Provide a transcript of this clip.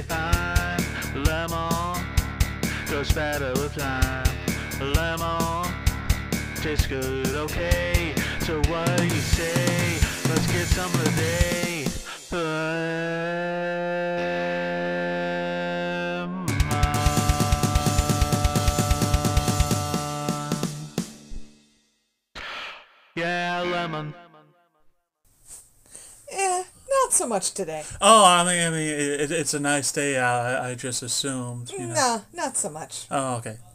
perfectly fine. Lemon goes better with lime. Lemon tastes good, okay. So what do you say? Let's get some today. Yeah, lemon. Not so much today. Oh, I mean, it's a nice day out. I just assumed, you know. Nah, not so much. Oh, okay.